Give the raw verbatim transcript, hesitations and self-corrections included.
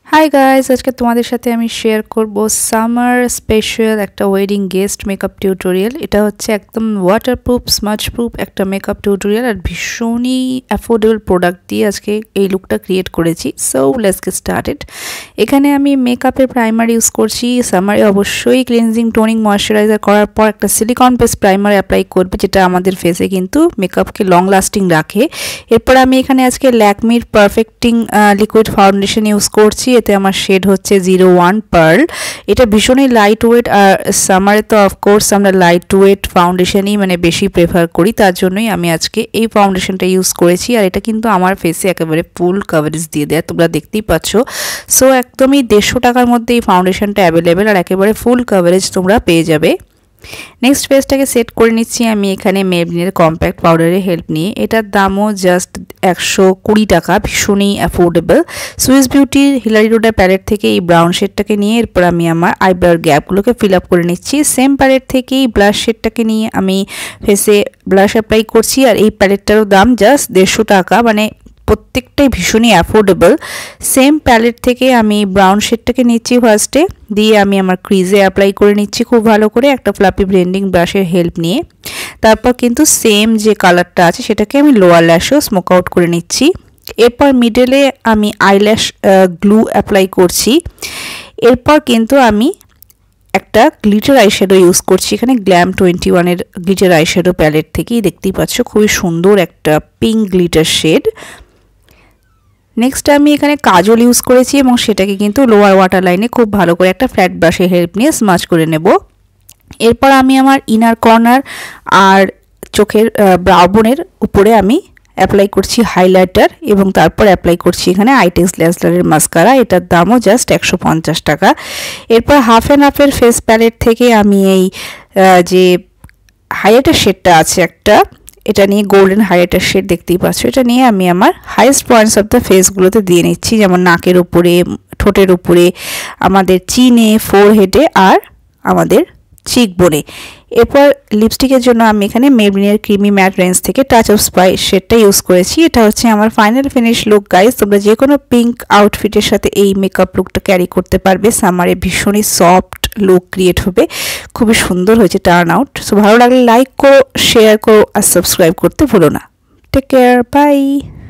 Hi guys, আজকে তোমাদের সাথে আমি শেয়ার করব সামার স্পেশাল একটা ওয়েডিং গেস্ট মেকআপ টিউটোরিয়াল। এটা হচ্ছে একদম ওয়াটারপ্রুফ স্মাজপ্রুফ একটা মেকআপ টিউটোরিয়াল আর ভীষণই অ্যাফোর্ডেবল প্রোডাক্ট দিয়ে আজকে এই লুকটা ক্রিয়েট করেছি। So let's get started. এখানে আমি মেকআপের প্রাইমার ইউজ করছি। সামারে অবশ্যই ক্লিনজিং টোনিং ময়শ্চারাইজার করার পর একটা সিলিকন বেস প্রাইমার অ্যাপ্লাই করবে, যেটা আমাদের ফেসে কিন্তু মেকআপকে লং লাস্টিং রাখে। এরপর আমি এখানে আজকে ল্যাকমির পারফেক্টিং লিকুইড ফাউন্ডেশন ইউজ করছি। এতে আমার শেড হচ্ছে জিরো ওয়ান পার্ল। এটা ভীষণই লাইট ওয়েট, আর সামারে তো অফকোর্স আমরা লাইট ওয়েট ফাউন্ডেশনই মানে বেশি প্রেফার করি, তার জন্যই আমি আজকে এই ফাউন্ডেশনটা ইউজ করেছি। আর এটা কিন্তু আমার ফেসে একেবারে ফুল কভারেজ দিয়ে দেয়, তোমরা দেখতেই পাচ্ছ। সো একদমই দেড়শো টাকার মধ্যে এই ফাউন্ডেশনটা অ্যাভেলেবেল আর একেবারে ফুল কভারেজ তোমরা পেয়ে যাবে। নেক্সট ফেসটাকে সেট করে নিচ্ছি আমি এখানে মেবলিনের কম্প্যাক্ট পাউডারের হেল্প নিয়ে। এটার দামও জাস্ট একশো কুড়ি টাকা, ভীষণই অ্যাফোর্ডেবল। সুইস বিউটির হিলারি রোডার প্যালেট থেকে এই ব্রাউন শেডটাকে নিয়ে এরপর আমি আমার আইব্রোর গ্যাপগুলোকে ফিল আপ করে নিচ্ছি। সেম প্যালেট থেকেই ব্লাশ শেডটাকে নিয়ে আমি ফেসে ব্লাশ অ্যাপ্লাই করছি। আর এই প্যালেটটারও দাম জাস্ট দেড়শো টাকা, মানে প্রত্যেকটাই ভীষণই অ্যাফোর্ডেবল। সেম প্যালেট থেকে আমি ব্রাউন শেডটাকে নিচ্ছি ফার্স্টে, দিয়ে আমি আমার ক্রিজে অ্যাপ্লাই করে নিচ্ছি খুব ভালো করে একটা ফ্লাপি ব্লেন্ডিং ব্রাশের হেল্প নিয়ে। তারপর কিন্তু সেম যে কালারটা আছে সেটাকে আমি লোয়ার ল্যাশেও স্মোক আউট করে নিচ্ছি। এরপর মিডলে আমি আইল্যাশ গ্লু অ্যাপ্লাই করছি। এরপর কিন্তু আমি একটা গ্লিটার আইশ্যাডো ইউজ করছি এখানে গ্ল্যাম টোয়েন্টি ওয়ানের গ্লিটার আইশ্যাডো প্যালেট থেকেই, দেখতেই পাচ্ছ খুবই সুন্দর একটা পিঙ্ক গ্লিটার শেড। নেক্সট আমি এখানে কাজল ইউজ করেছি এবং সেটাকে কিন্তু লোয়ার ওয়াটার লাইনে খুব ভালো করে একটা ফ্ল্যাট ব্রাশের হেল্প নিয়ে স্মাচ করে নেব। এরপর আমি আমার ইনার কর্নার আর চোখের ব্রাউনের উপরে আমি অ্যাপ্লাই করছি হাইলাইটার এবং তারপর অ্যাপ্লাই করছি এখানে আইটেক্স ল্যাজলারের মাস্কারা। এটার দামও জাস্ট একশো পঞ্চাশ টাকা। এরপর হাফ অ্যান্ড হাফের ফেস প্যালেট থেকে আমি এই যে হাইলাইটার শেডটা আছে একটা, এটা নিয়ে গোল্ডেন হাইলাইটার শেড দেখতেই পাচ্ছ, এটা নিয়ে আমি আমার হাইয়েস্ট পয়েন্টস অফ দ্য ফেসগুলোতে দিয়ে নিচ্ছি, যেমন নাকের উপরে, ঠোঁটের উপরে, আমাদের চিনে, ফোরহেডে আর আমাদের চিক বোনে। এরপর লিপস্টিকের জন্য আমি এখানে মেবলিনের ক্রিমি ম্যাট রেঞ্জ থেকে টাচ অফ স্পাই শেডটা ইউজ করেছি। এটা হচ্ছে আমার ফাইনাল ফিনিশ লুক গাইজ। তোমরা যে কোনো পিঙ্ক আউটফিটের সাথে এই মেকআপ লুকটা ক্যারি করতে পারবে। সামারে ভীষণই সফট লুক ক্রিয়েট হবে, খুবই সুন্দর হয়েছে টার্ন আউট। সো ভালো লাগলে লাইক করো, শেয়ার করো আর সাবস্ক্রাইব করতে ভুলো না। Take care, by.